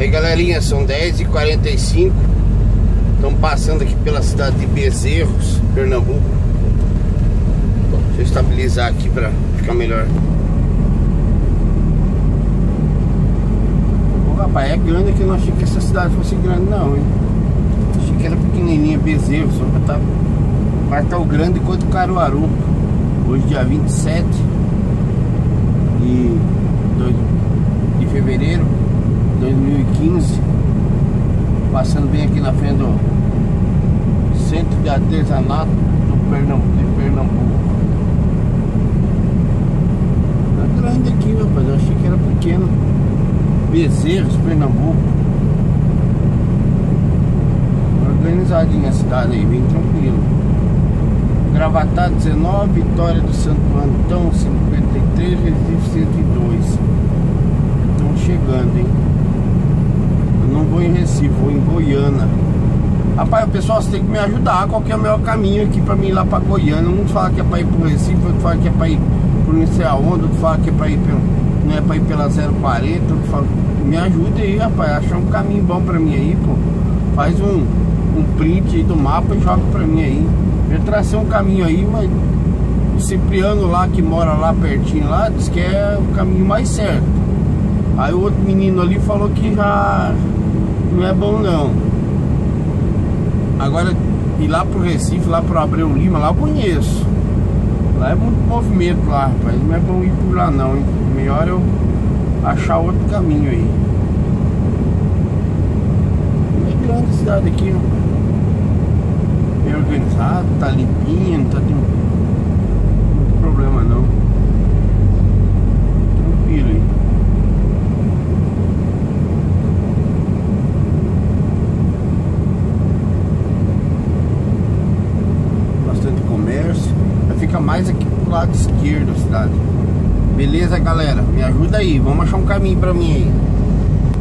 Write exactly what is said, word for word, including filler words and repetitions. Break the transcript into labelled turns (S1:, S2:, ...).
S1: Aí galerinha, são dez e quarenta e cinco. Estamos passando aqui pela cidade de Bezerros, Pernambuco. Deixa eu estabilizar aqui para ficar melhor. Pô, rapaz, é grande aqui. Não achei que essa cidade fosse grande não, hein? Achei que era pequenininha, Bezerros. Só vai estar vai tão grande quanto Caruaru. Hoje dia vinte e sete de fevereiro de dois mil e quinze. Passando bem aqui na frente do Centro de Artesanato do Pernambuco, de Pernambuco. Tá grande aqui, rapaz. Eu achei que era pequeno. Bezerros, Pernambuco. Organizadinha a cidade aí, bem tranquilo. Gravatá dezenove, Vitória do Santo Antão cinquenta e três, Recife cento e dois. Estão chegando, hein? Eu não vou em Recife, vou em Goiânia. Rapaz, o pessoal, você tem que me ajudar. Qual que é o melhor caminho aqui pra mim ir lá pra Goiânia? Um fala que é pra ir pro Recife, outro fala que é pra ir por não sei aonde, outro fala que é pra ir pelo, não é pra ir pela zero quarenta, outro fala... Me ajuda aí, rapaz, achar um caminho bom pra mim aí, pô. Faz um, um print aí do mapa e joga pra mim aí. Eu tracei um caminho aí, mas o Cipriano lá, que mora lá pertinho lá, diz que é o caminho mais certo. Aí o outro menino ali falou que já não é bom não. Agora, ir lá pro Recife, lá pro Abreu Lima, lá eu conheço. Lá é muito movimento lá, rapaz. Não é bom ir por lá não, hein? Melhor eu achar outro caminho aí. É grande a cidade aqui, rapaz. Bem organizado, tá limpinho, não tá tendo muito problema não. Tranquilo aí. Bastante comércio. Fica mais aqui pro lado esquerdo da cidade. Beleza, galera? Me ajuda aí, vamos achar um caminho pra mim aí.